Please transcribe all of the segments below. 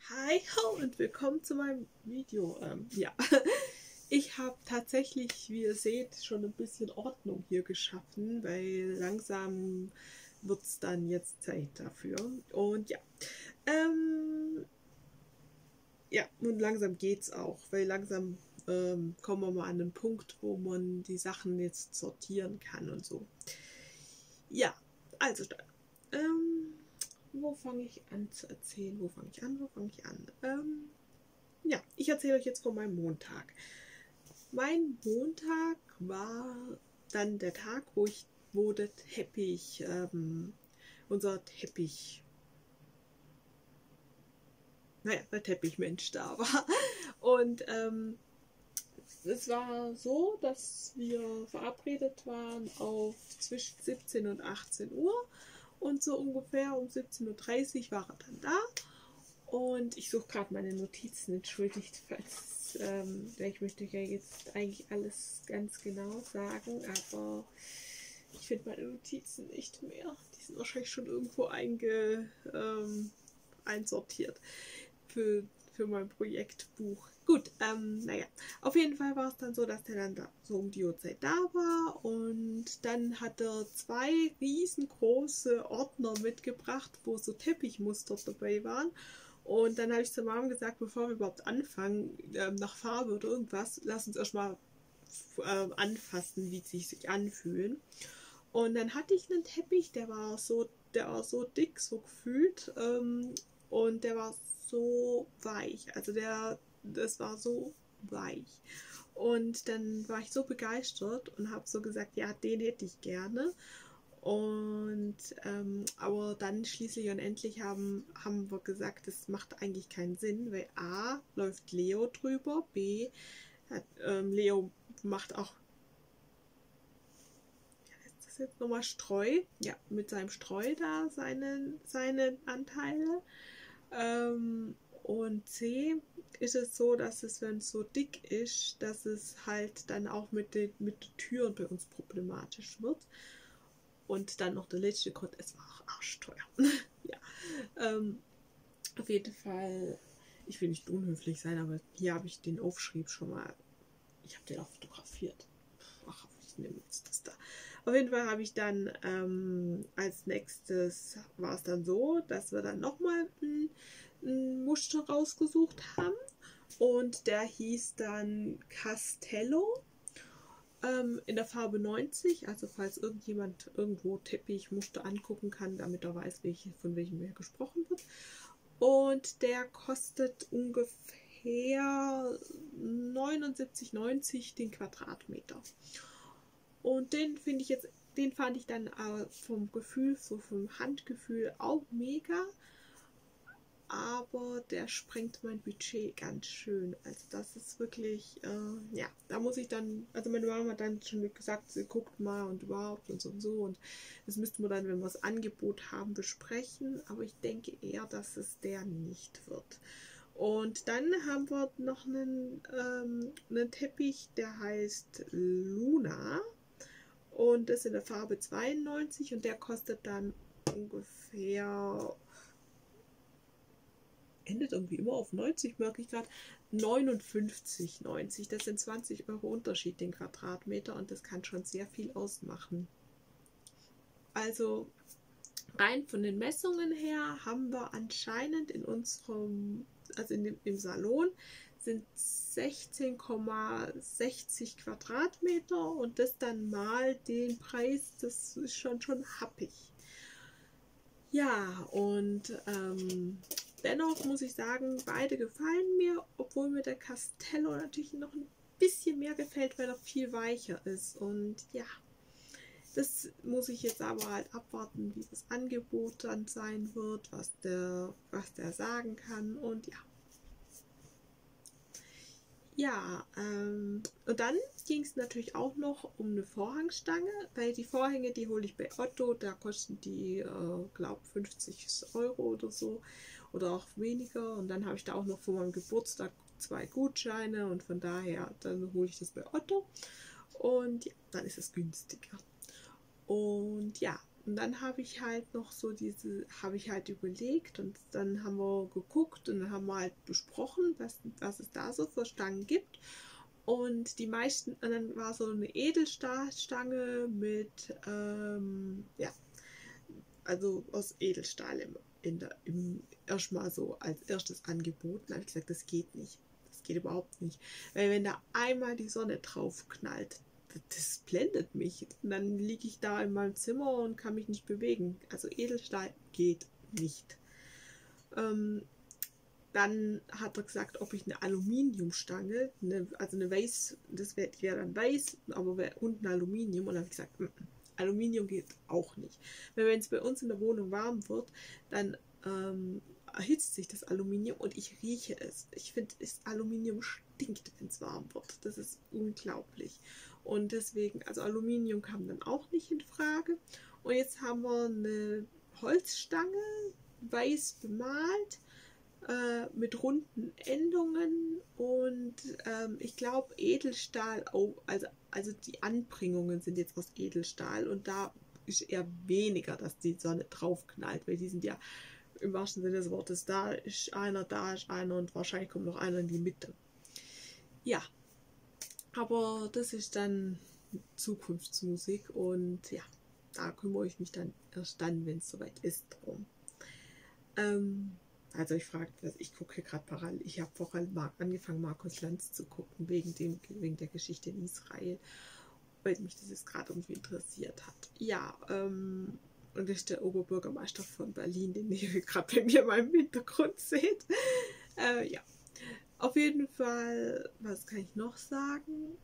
Hi ho und willkommen zu meinem Video. Ja, ich habe tatsächlich, wie ihr seht, schon ein bisschen Ordnung hier geschaffen, weil langsam wird es dann jetzt Zeit dafür. Und ja, ja, und langsam geht's auch, weil langsam kommen wir mal an den Punkt, wo man die Sachen jetzt sortieren kann und so. Ja, also dann. Wo fange ich an zu erzählen? Wo fange ich an? Wo fange ich an? Ja, ich erzähle euch jetzt von meinem Montag. Mein Montag war dann der Tag, wo der Teppich, unser Teppich, naja, der Teppichmensch da war. Und es war so, dass wir verabredet waren auf zwischen 17 und 18 Uhr. Und so ungefähr um 17:30 Uhr war er dann da. Und ich suche gerade meine Notizen, entschuldigt, falls ich möchte ja jetzt eigentlich alles ganz genau sagen, aber ich finde meine Notizen nicht mehr. Die sind wahrscheinlich schon irgendwo einsortiert für mein Projektbuch. Gut, naja, auf jeden Fall war es dann so, dass der dann da so um die Uhrzeit da war und dann hat er zwei riesengroße Ordner mitgebracht, wo so Teppichmuster dabei waren. Und dann habe ich zur Mom gesagt, bevor wir überhaupt anfangen, nach Farbe oder irgendwas, lass uns erstmal anfassen, wie sie sich anfühlen. Und dann hatte ich einen Teppich, der war so dick, so gefühlt, und der war so weich. Also das war so weich. Und dann war ich so begeistert und habe so gesagt, ja, den hätte ich gerne. Und aber dann schließlich und endlich haben wir gesagt, das macht eigentlich keinen Sinn, weil A läuft Leo drüber, B hat, Leo macht auch, wie heißt das jetzt nochmal, Streu, ja, mit seinem Streu da seine Anteile. Und C ist es so, dass es, wenn es so dick ist, dass es halt dann auch mit den Türen bei uns problematisch wird. Und dann noch der letzte Grund, es war auch arschteuer. Ja, auf jeden Fall, ich will nicht unhöflich sein, aber hier habe ich den Aufschrieb schon mal, ich habe den auch fotografiert. Ach, ich nehme jetzt das da. Auf jeden Fall habe ich dann als nächstes, war es dann so, dass wir dann nochmal ein Muster rausgesucht haben und der hieß dann Castello. In der Farbe 90, also falls irgendjemand irgendwo Teppichmuster angucken kann, damit er weiß, von welchem hier gesprochen wird. Und der kostet ungefähr 79,90 den Quadratmeter. Und den fand ich dann vom Gefühl, so vom Handgefühl auch mega. Aber der sprengt mein Budget ganz schön. Also das ist wirklich, ja, da muss ich dann, also meine Mama hat dann schon gesagt, sie guckt mal und überhaupt und so und so. Und das müssten wir dann, wenn wir das Angebot haben, besprechen. Aber ich denke eher, dass es der nicht wird. Und dann haben wir noch einen Teppich, der heißt Luna. Und das ist in der Farbe 92 und der kostet dann ungefähr, endet irgendwie immer auf 90, merke ich gerade, 59,90. Das sind 20 Euro Unterschied den Quadratmeter und das kann schon sehr viel ausmachen. Also rein von den Messungen her haben wir anscheinend in unserem, also im Salon sind 16,60 Quadratmeter und das dann mal den Preis, das ist schon happig. Ja, und dennoch muss ich sagen, beide gefallen mir, obwohl mir der Castello natürlich noch ein bisschen mehr gefällt, weil er viel weicher ist. Und ja, das muss ich jetzt aber halt abwarten, wie das Angebot dann sein wird, was der sagen kann. Und ja. Ja, und dann ging es natürlich auch noch um eine Vorhangstange, weil die Vorhänge, die hole ich bei Otto, da kosten die, glaube 50 Euro oder so oder auch weniger. Und dann habe ich da auch noch vor meinem Geburtstag 2 Gutscheine und von daher, dann hole ich das bei Otto und ja, dann ist es günstiger. Und ja, und dann habe ich halt noch so habe ich halt überlegt und dann haben wir geguckt und dann haben wir halt besprochen, was es da so für Stangen gibt. Und die meisten, und dann war so eine Edelstahlstange mit, ja, also aus Edelstahl erstmal so als erstes Angebot. Dann habe ich gesagt, das geht nicht. Das geht überhaupt nicht. Weil wenn da einmal die Sonne drauf knallt, das blendet mich. Und dann liege ich da in meinem Zimmer und kann mich nicht bewegen. Also Edelstahl geht nicht. Dann hat er gesagt, ob ich eine Aluminiumstange, also eine weiß, die wäre dann weiß, aber wäre unten Aluminium. Und dann habe ich gesagt, Aluminium geht auch nicht. Weil wenn es bei uns in der Wohnung warm wird, dann erhitzt sich das Aluminium und ich rieche es. Ich finde, das Aluminium stinkt, wenn es warm wird. Das ist unglaublich. Und deswegen, also Aluminium kam dann auch nicht in Frage. Und jetzt haben wir eine Holzstange, weiß bemalt, mit runden Endungen und ich glaube Edelstahl, also die Anbringungen sind jetzt aus Edelstahl und da ist eher weniger, dass die Sonne drauf knallt, weil die sind ja im wahrsten Sinne des Wortes, da ist einer und wahrscheinlich kommt noch einer in die Mitte. Ja, aber das ist dann Zukunftsmusik und ja, da kümmere ich mich dann erst dann, wenn es soweit ist, drum. Also ich gucke hier gerade parallel, ich habe vorher angefangen, Markus Lanz zu gucken, wegen der Geschichte in Israel, weil mich das jetzt gerade irgendwie interessiert hat. Ja, und das ist der Oberbürgermeister von Berlin, den ihr gerade bei mir in meinem Hintergrund seht. Ja, auf jeden Fall, was kann ich noch sagen?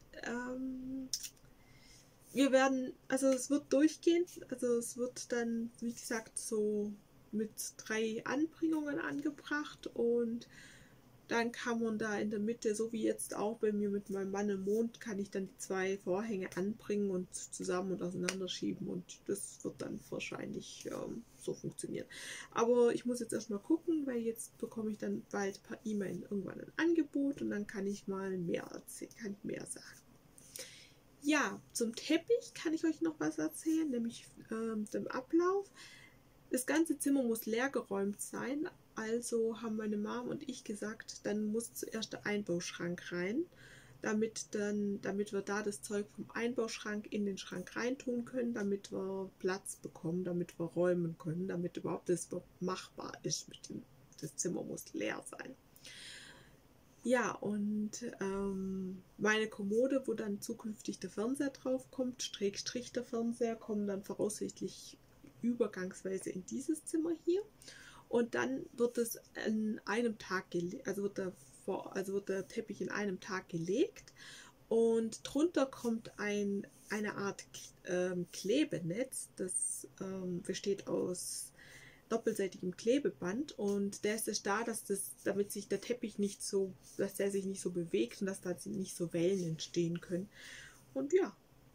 Also es wird durchgehen, also es wird dann, wie gesagt, so mit 3 Anbringungen angebracht und dann kann man da in der Mitte, so wie jetzt auch bei mir mit meinem Mann im Mond, kann ich dann die 2 Vorhänge anbringen und zusammen und auseinanderschieben und das wird dann wahrscheinlich so funktionieren. Aber ich muss jetzt erstmal gucken, weil jetzt bekomme ich dann bald per E-Mail irgendwann ein Angebot und dann kann ich mal mehr erzählen, kann ich mehr sagen. Ja, zum Teppich kann ich euch noch was erzählen, nämlich dem Ablauf. Das ganze Zimmer muss leergeräumt sein, also haben meine Mom und ich gesagt, dann muss zuerst der Einbauschrank rein, damit wir da das Zeug vom Einbauschrank in den Schrank reintun können, damit wir Platz bekommen, damit wir räumen können, damit überhaupt das machbar ist. Das Zimmer muss leer sein. Ja, und meine Kommode, wo dann zukünftig der Fernseher drauf kommt, Strich der Fernseher, kommen dann voraussichtlich übergangsweise in dieses Zimmer hier. Und dann wird es an einem Tag gelegt, also wird der Teppich in einem Tag gelegt. Und drunter kommt eine Art Klebenetz, das besteht aus doppelseitigem Klebeband und der ist da, damit sich der Teppich dass der sich nicht so bewegt und dass da nicht so Wellen entstehen können. Und ja,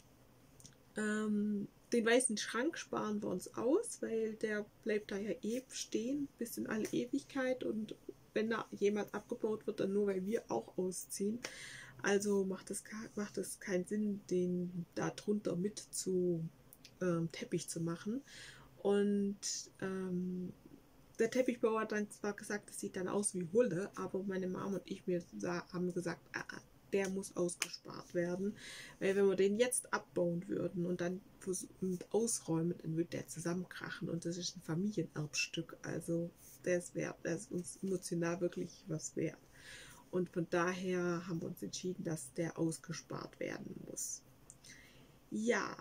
den weißen Schrank sparen wir uns aus, weil der bleibt da ja stehen bis in alle Ewigkeit und wenn da jemand abgebaut wird, dann nur weil wir auch ausziehen. Also macht es keinen Sinn, den da drunter mit zu Teppich zu machen. Und der Teppichbauer hat dann zwar gesagt, das sieht dann aus wie Hulle, aber meine Mom und ich haben gesagt, der muss ausgespart werden. Weil wenn wir den jetzt abbauen würden und dann ausräumen, dann würde der zusammenkrachen und das ist ein Familienerbstück. Also der ist uns emotional wirklich was wert. Und von daher haben wir uns entschieden, dass der ausgespart werden muss. Ja,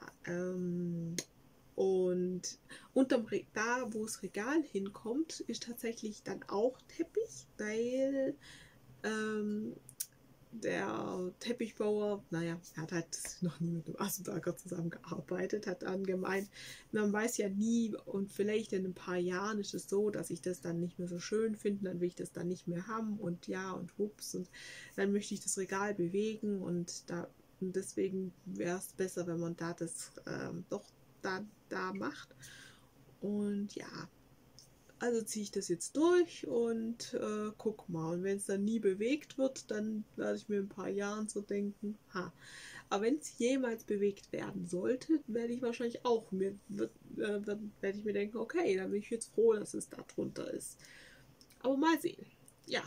und da, wo das Regal hinkommt, ist tatsächlich dann auch Teppich, weil der Teppichbauer, naja, er hat halt noch nie mit dem Assenberger zusammengearbeitet, hat dann gemeint, man weiß ja nie und vielleicht in ein paar Jahren ist es so, dass ich das dann nicht mehr so schön finde, dann will ich das dann nicht mehr haben und ja und hups und dann möchte ich das Regal bewegen und deswegen wäre es besser, wenn man da das doch da macht. Und ja, also ziehe ich das jetzt durch und guck mal. Und wenn es dann nie bewegt wird, dann werde ich mir in ein paar Jahren so denken, Aber wenn es jemals bewegt werden sollte, werde ich wahrscheinlich auch werde ich mir denken, okay, dann bin ich jetzt froh, dass es da drunter ist. Aber mal sehen. Ja,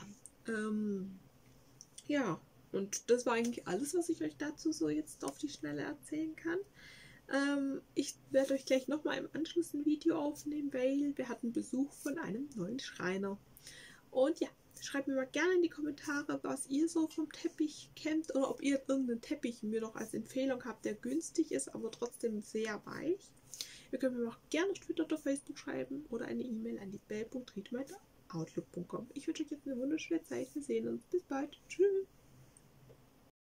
ja, und das war eigentlich alles, was ich euch dazu so jetzt auf die Schnelle erzählen kann. Ich werde euch gleich nochmal im Anschluss ein Video aufnehmen, weil wir hatten Besuch von einem neuen Schreiner. Und ja, schreibt mir mal gerne in die Kommentare, was ihr so vom Teppich kennt oder ob ihr irgendeinen Teppich mir noch als Empfehlung habt, der günstig ist, aber trotzdem sehr weich. Ihr könnt mir auch gerne auf Twitter oder Facebook schreiben oder eine E-Mail an die bell.riedmeier@outlook.com. Ich wünsche euch jetzt eine wunderschöne Zeit. Wir sehen uns. Bis bald. Tschüss.